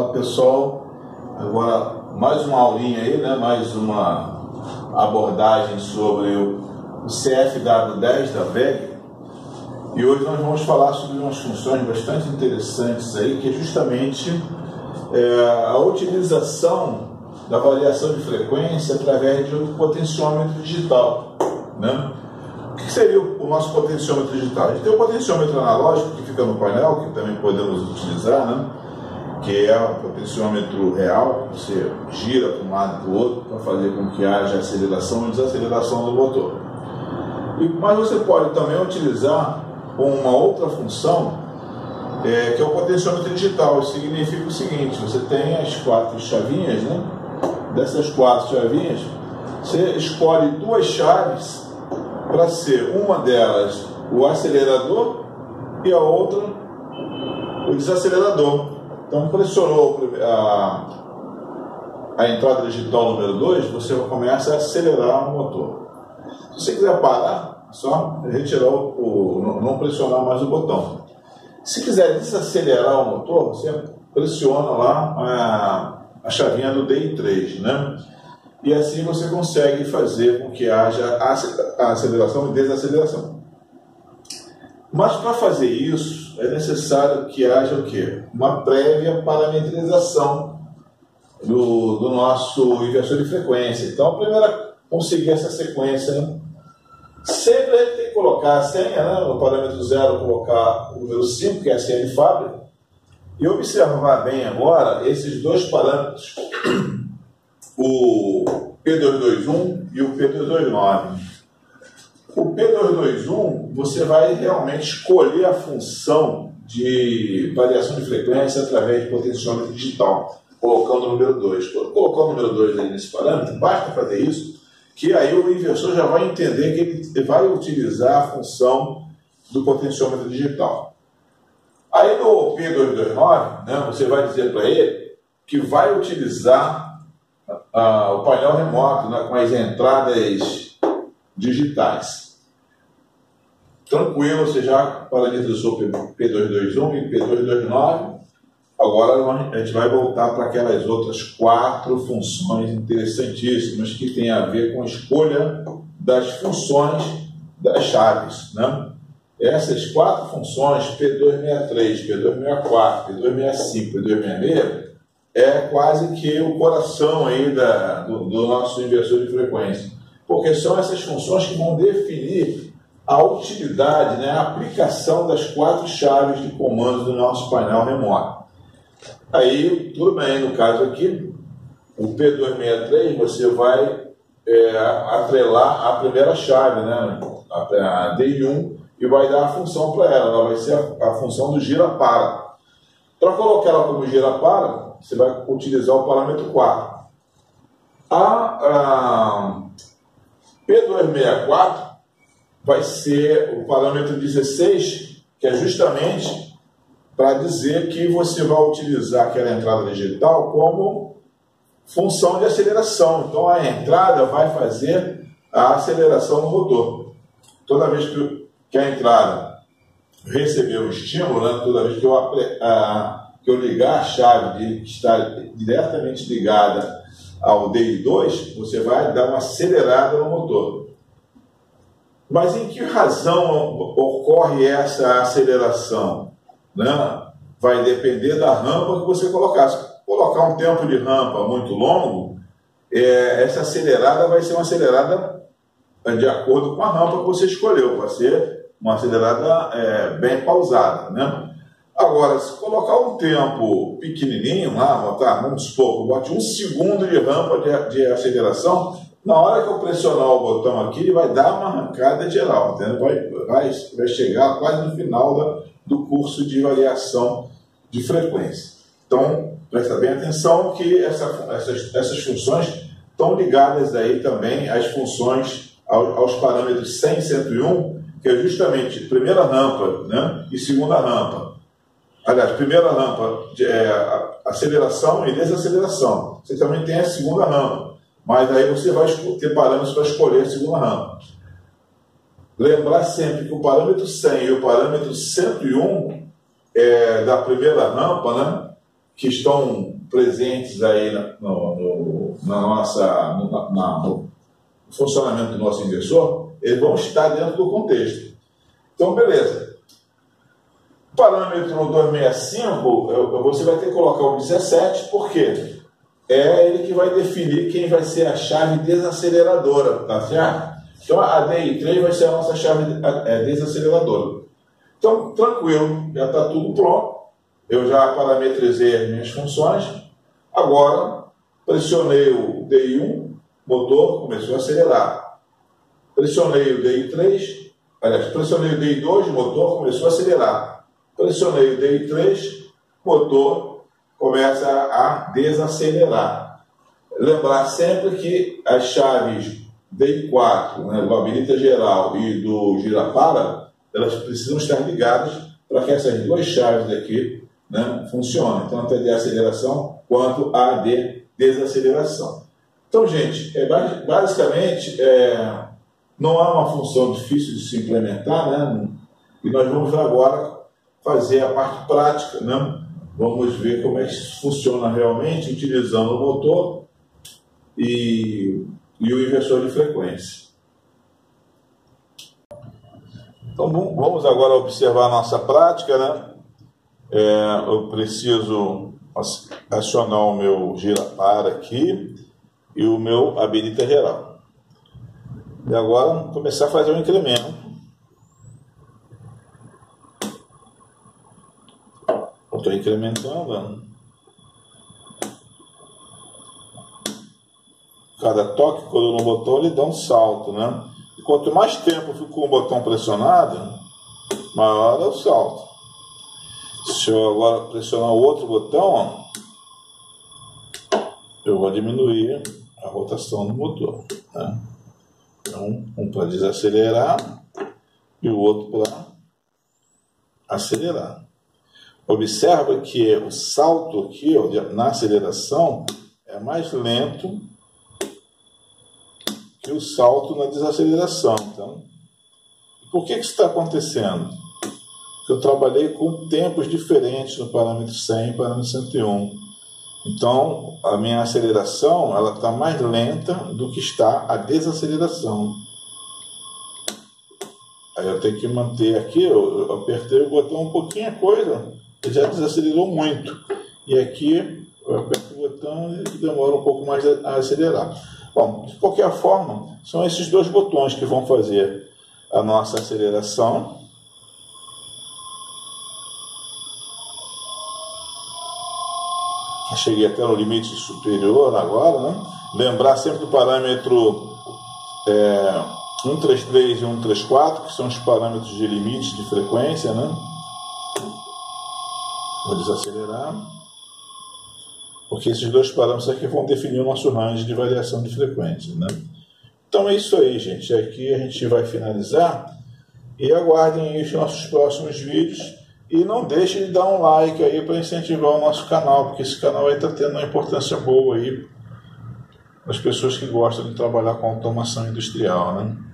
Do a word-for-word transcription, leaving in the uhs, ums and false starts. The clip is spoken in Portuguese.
Fala pessoal, agora mais uma aulinha aí, né? Mais uma abordagem sobre o C F W dez da V E G, e hoje nós vamos falar sobre umas funções bastante interessantes aí, que é justamente é, a utilização da variação de frequência através de um potenciômetro digital, né? O que seria o nosso potenciômetro digital? A gente tem o potenciômetro analógico que fica no painel, que também podemos utilizar, né? Que é o potenciômetro real, você gira para um lado e para o outro para fazer com que haja aceleração e desaceleração do motor. E, mas você pode também utilizar uma outra função, é, que é o potenciômetro digital. Isso significa o seguinte: você tem as quatro chavinhas, né? Dessas quatro chavinhas, você escolhe duas chaves para ser uma delas o acelerador e a outra o desacelerador. Então, pressionou a, a entrada digital número dois, você começa a acelerar o motor. Se você quiser parar, é só retirar o, o não pressionar mais o botão. Se quiser desacelerar o motor, você pressiona lá a, a chavinha do D I três, né? E assim você consegue fazer com que haja a aceleração e desaceleração. Mas para fazer isso, é necessário que haja o quê? Uma prévia parametrização do, do nosso inversor de frequência. Então, para conseguir essa sequência, né? Sempre a gente tem que colocar a senha, né? No parâmetro zero, colocar o número cinco, que é a senha de fábrica, e observar bem agora esses dois parâmetros, o P duzentos e vinte e um e o P duzentos e vinte e nove. O P duzentos e vinte e um, você vai realmente escolher a função de variação de frequência através de potenciômetro digital, colocando o número dois. Quando colocar o número dois aí nesse parâmetro, basta fazer isso, que aí o inversor já vai entender que ele vai utilizar a função do potenciômetro digital. Aí no P duzentos e vinte e nove, né, você vai dizer para ele que vai utilizar uh, o painel remoto, né, com as entradas digitais. Tranquilo, você já parametrizou o P duzentos e vinte e um e P duzentos e vinte e nove. Agora a gente vai voltar para aquelas outras quatro funções interessantíssimas que tem a ver com a escolha das funções das chaves, né? Essas quatro funções, P duzentos e sessenta e três, P duzentos e sessenta e quatro, P duzentos e sessenta e cinco, P duzentos e sessenta e seis, é quase que o coração aí da, do, do nosso inversor de frequência. Porque são essas funções que vão definir a utilidade, né, a aplicação das quatro chaves de comando do nosso painel remoto. Aí, tudo bem, no caso aqui, o P duzentos e sessenta e três, você vai é, atrelar a primeira chave, né, a, a D I um, e vai dar a função para ela. Ela vai ser a, a função do gira-para. Para colocar ela como gira-para, você vai utilizar o parâmetro quatro. A... a P duzentos e sessenta e quatro vai ser o parâmetro dezesseis, que é justamente para dizer que você vai utilizar aquela entrada digital como função de aceleração. Então a entrada vai fazer a aceleração no motor. Toda vez que a entrada receber o estímulo, né, toda vez que eu, a, que eu ligar a chave de, que está diretamente ligada ao D I dois, você vai dar uma acelerada no motor. Mas em que razão ocorre essa aceleração? Né? Vai depender da rampa que você colocar. Se colocar um tempo de rampa muito longo, é, essa acelerada vai ser uma acelerada de acordo com a rampa que você escolheu. Vai ser uma acelerada é, bem pausada, né? Agora, se colocar um tempo pequenininho lá, botar, vamos supor, bote um segundo de rampa de, de aceleração, na hora que eu pressionar o botão aqui, ele vai dar uma arrancada geral, entendeu? Vai, vai, vai chegar quase no final da, do curso de variação de frequência. Então, presta bem atenção que essa, essas, essas funções estão ligadas aí também às funções, aos, aos parâmetros cem e cento e um, que é justamente primeira rampa, né, e segunda rampa. Aliás, primeira rampa de é, aceleração e desaceleração. Você também tem a segunda rampa, mas aí você vai ter parâmetros para escolher a segunda rampa. Lembrar sempre que o parâmetro cem e o parâmetro cento e um é, da primeira rampa, né, que estão presentes aí no, no, na nossa, no, na, no funcionamento do nosso inversor, eles vão estar dentro do contexto. Então, beleza. O parâmetro duzentos e sessenta e cinco, você vai ter que colocar o dezessete, por quê? É ele que vai definir quem vai ser a chave desaceleradora, tá certo? Então, a D I três vai ser a nossa chave desaceleradora. Então, tranquilo, já está tudo pronto. Eu já parametrizei as minhas funções. Agora, pressionei o D I um, motor começou a acelerar. Pressionei o D I três, aliás, pressionei o D I dois, motor começou a acelerar. Pressionei o D I três, motor começa a desacelerar. Lembrar sempre que as chaves D I quatro, né, do habilita geral e do gira para, elas precisam estar ligadas para que essas duas chaves aqui, né, funcionem, tanto a de aceleração quanto a de desaceleração. Então, gente, é, basicamente é, não é uma função difícil de se implementar, né, e nós vamos agora fazer a parte prática, né? Vamos ver como é que isso funciona realmente, utilizando o motor e, e o inversor de frequência. Então, vamos agora observar a nossa prática, né? É, eu preciso acionar o meu gira-para aqui e o meu habilita geral. E agora, vamos começar a fazer o incremento. Estou incrementando. Cada toque, quando eu no botão, ele dá um salto, né? E quanto mais tempo eu fico com o botão pressionado, maior é o salto. Se eu agora pressionar o outro botão, ó, eu vou diminuir a rotação do motor, né? Então, um para desacelerar e o outro para acelerar. Observa que o salto aqui, ó, na aceleração, é mais lento que o salto na desaceleração. Então, por que que isso está acontecendo? Porque eu trabalhei com tempos diferentes no parâmetro cem e parâmetro cento e um. Então, a minha aceleração ela está mais lenta do que está a desaceleração. Aí eu tenho que manter aqui, eu, eu apertei o botão um pouquinho a coisa, ele já desacelerou muito. E aqui eu aperto o botão e demora um pouco mais a acelerar. Bom, de qualquer forma, são esses dois botões que vão fazer a nossa aceleração. Cheguei até no limite superior agora, né? Lembrar sempre do parâmetro é, cento e trinta e três e cento e trinta e quatro, que são os parâmetros de limite de frequência, né? Vou desacelerar, porque esses dois parâmetros aqui vão definir o nosso range de variação de frequência, né? Então é isso aí, gente. Aqui a gente vai finalizar e aguardem os nossos próximos vídeos. E não deixe de dar um like aí para incentivar o nosso canal, porque esse canal aí está tendo uma importância boa aí para as pessoas que gostam de trabalhar com automação industrial, né?